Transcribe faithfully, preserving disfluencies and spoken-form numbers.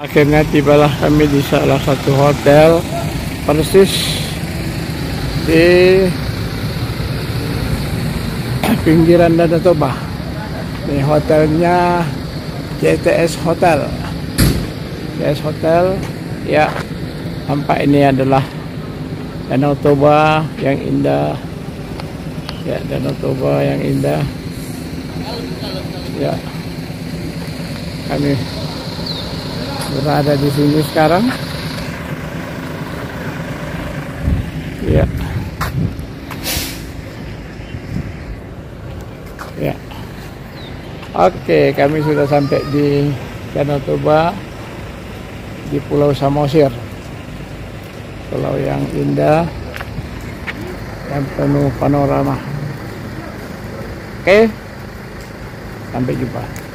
Akhirnya tibalah kami di salah satu hotel persis di pinggiran Danau Toba. Ini hotelnya J T S Hotel. J T S Hotel ya, nampak ini adalah Danau Toba yang indah. Ya, Danau Toba yang indah. Ya, kami berada di sini sekarang. Ya, ya. Oke, kami sudah sampai di Danau Toba, di Pulau Samosir, pulau yang indah dan penuh panorama. Oke, sampai jumpa.